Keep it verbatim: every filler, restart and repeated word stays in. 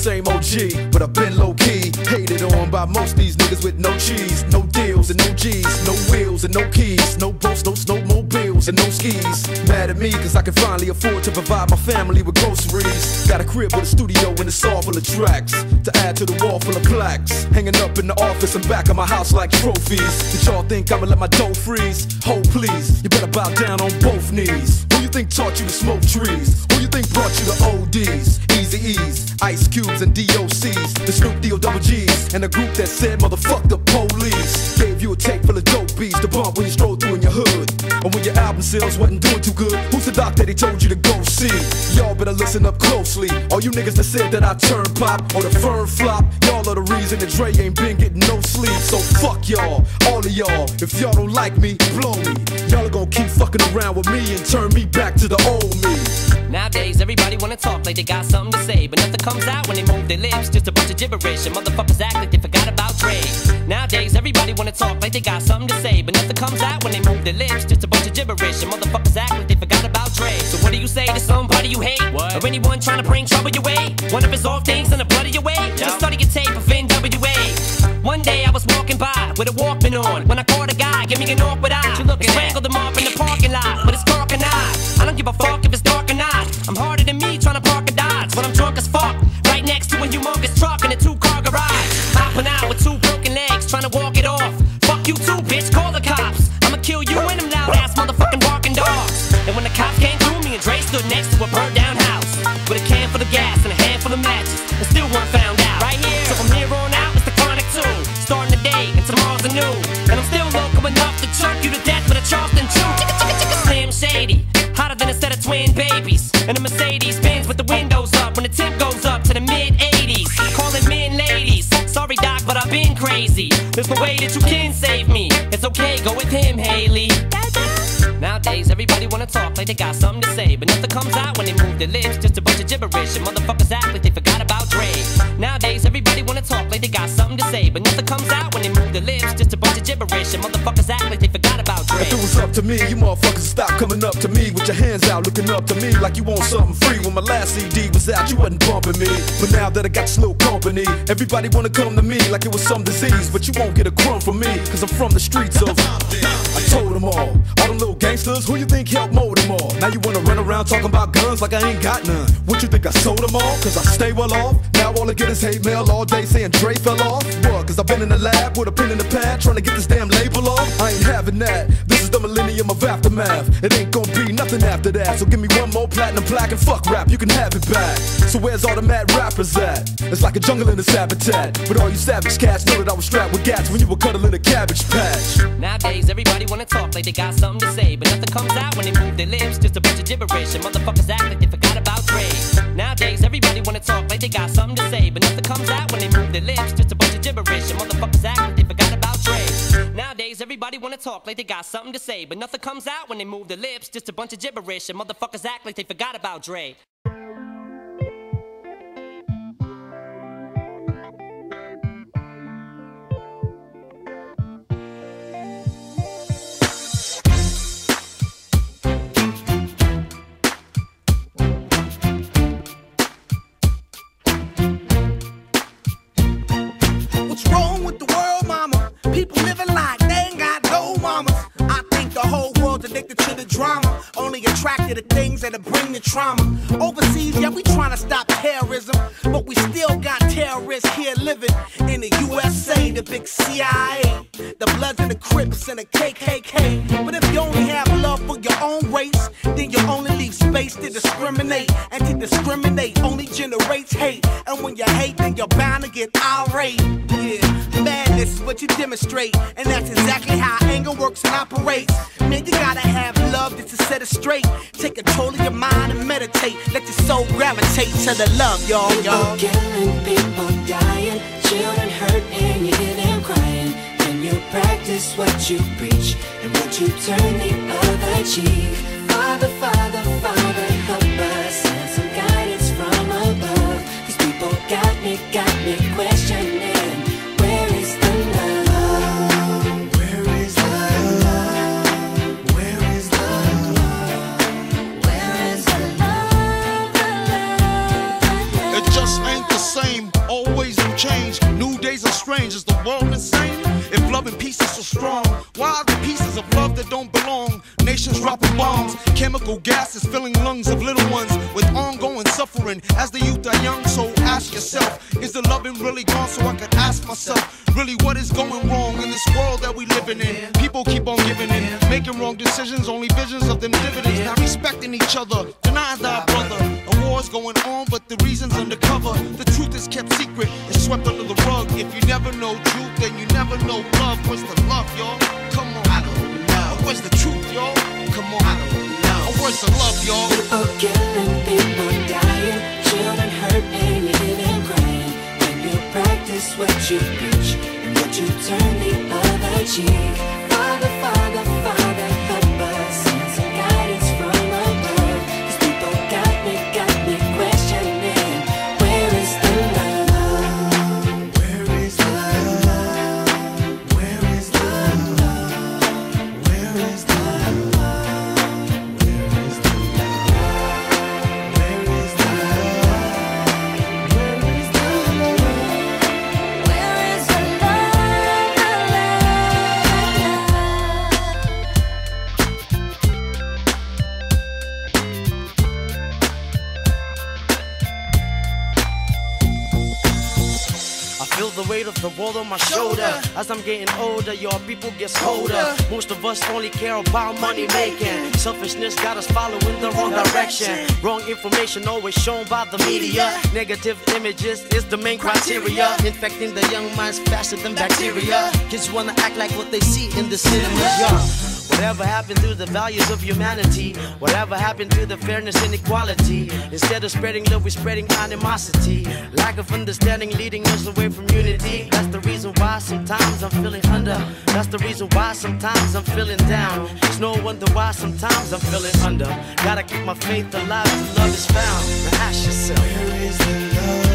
same O G, but I've been low-key. Hated on by most of these niggas with no cheese, no deals and no G's, no wheels and no keys, no boats, no snowmobiles and no skis. Mad at me cause I can finally afford to provide my family with groceries. Got a crib with a studio and a saw full of tracks to add to the wall full of plaques, hanging up in the office and back of my house like trophies. Did y'all think I'ma let my dough freeze? Ho, please, you better bow down on both knees. Who you think taught you to smoke trees? Who you think brought you to O Ds, Easy E's, Ice Cubes and D O C's, the Snoop D O double G's, and the group that said motherfuck the police? Gave you a tape full of dope beats to bump when you stroll through in your hood, or when your album sales wasn't doing too good. Who's the doc that he told you to go see? Y'all better listen up closely. All you niggas that said that I turn pop or the firm flop, y'all are the reason that Dre ain't been getting no sleep. So fuck y'all, all of y'all. If y'all don't like me, blow me. Y'all are gonna keep fucking around with me and turn me back to the old me. Nowadays, everybody wanna talk like they got something to say, but nothing comes out when they move their lips. Just a bunch of gibberish, and motherfuckers act like they forgot about Dre. Nowadays, everybody wanna talk like they got something to say, but nothing comes out when they move their lips. Just a bunch of gibberish, and motherfuckers act like they forgot about Dre. So what do you say to somebody you hate? What? Or anyone trying to bring trouble your way? One of his off things in the blood of your way? Yep. Just study your tape of N W A. One day I was walking by with a Walkman on, when I caught a guy, give me an awkward eye. And strangled him up in the parking lot with his cork and eye. I don't give a fuck if it's dark or not. I'm harder than me trying to park a Dodge when I'm drunk as fuck, right next to a humongous truck in a two-car garage. Hopping out with two broken legs, trying to walk it off. Fuck you too, bitch, call the cops. I'ma kill you and them loud-ass motherfucking barking dogs. And when the cops came through, me and Dre stood next to a burned-down house with a can full of gas and a handful of matches, and still weren't found out. Right here, so from here on out, it's the chronic too. Starting the day, and tomorrow's a new. And I'm still local enough to choke you to death with a Charleston chew. Chicka chicka chicka Slim Shady, hotter than a set of twin babies. And a Mercedes Benz with the windows up when the temp goes up to the mid eighties. Calling men ladies, sorry doc, but I've been crazy. There's no way that you can save me. It's okay, go with him, Haley. Nowadays, everybody wanna talk like they got something to say, but nothing comes out when they move their lips. Just a bunch of gibberish, and motherfuckers act like they forgot about Dre. Nowadays, everybody wanna talk like they got something to say, but nothing comes out when they move their lips. Just a bunch of gibberish, and motherfuckers act like they forgot about Dre. If it was up to me, you motherfuckers stop coming up to me with your hands out, looking up to me like you want something free. When my last C D was out, you wasn't bumping me, but now that I got this little company, everybody wanna come to me like it was some disease. But you won't get a crumb from me, cause I'm from the streets of I told them all, all them little gangsters, who you think helped mold them all? Now you wanna run around talking about guns like I ain't got none. What you think I sold them all? Cause I stay well off. Now all I get is hate mail all day saying Dre fell off. What? Cause I've been in the lab with a pen in the pad trying to get this damn label off. I ain't having that. This is the millennium of aftermath. It ain't gonna be nothing after that. So give me one more platinum plaque and fuck rap, you can have it back. So where's all the mad rappers at? It's like a jungle in its habitat. But all you savage cats know that I was strapped with gats when you were cuddling a cabbage patch. Nowadays, everybody wanna talk like they got something to say, but nothing comes out when they move their lips. Just a bunch of gibberish, and motherfuckers act like they forgot about Dre. Nowadays, everybody wanna talk like they got something to say, but nothing comes out when they move their lips. Just a bunch of gibberish, and motherfuckers act like they forgot about Dre. Nowadays, everybody wanna talk like they got something to say, but nothing comes out when they move their lips. Just a bunch of gibberish, and motherfuckers act like they forgot about Dre. What's wrong with the world, mama? People living like they ain't got no mamas. I think the whole world's addicted to the drama, only attracted to things that'll bring the trauma. Overseas, yeah, we trying to stop terrorism, but we still got terrorists here living in the U S A, the big C I A, the Bloods and the Crips and the K K K. But if you only have love for your own race, then you only leave space to discriminate, and to discriminate only generates hate. And when you hate, then you're bound to get irate. Yeah, madness is what you demonstrate, and that's exactly how anger works and operates. Man, you gotta have love just to set it straight. Take control of your mind and meditate. Let your soul gravitate to the love, y'all, y'all. People killing, people dying, children hurt and you hear them crying. When you practice what you preach, and would you turn the other cheek? Father, Father, Father, help us, send some guidance from above. These people got me, got me questioning. Where is the love? Where is the love? Where is the love? Where is the love? The love, the love? It just ain't the same Chemical gases filling lungs of little ones with ongoing suffering. As the youth are young, so ask yourself, is the loving really gone? So I could ask myself, really what is going wrong in this world that we living in? People keep on giving in, making wrong decisions, only visions of them dividends. Not respecting each other, denying thy brother. A war's going on, but the reason's undercover. The truth is kept secret, it's swept under the rug. If you never know truth, then you never know love. Where's the love, y'all? Come on. I don't know. Where's the truth, y'all? Come on. I don't know. Where's the love, y'all? People killing, people dying, children hurt and you hear them crying. When you practice what you preach and what you turn the other cheek. Father, Father, Father, help us. Send some guidance from above. These people got me, got me questioning. Where is the love? Where is the love? Where is the love? Where is the love? Where is the love? Where is the love? Where is the love? Where is the I feel the weight of the world on my shoulder. As I'm getting older, your people get colder. Most of us only care about money making. Selfishness got us following the wrong direction. Wrong information always shown by the media. Negative images is the main criteria. Infecting the young minds faster than bacteria. Kids wanna act like what they see in the cinemas. Yeah. Whatever happened to the values of humanity? Whatever happened to the fairness and equality? Instead of spreading love, we're spreading animosity. Lack of understanding leading us away from unity. That's the reason why sometimes I'm feeling under. That's the reason why sometimes I'm feeling down. It's no wonder why sometimes I'm feeling under. Gotta keep my faith alive till love is found. Now ask yourself, Where is the love?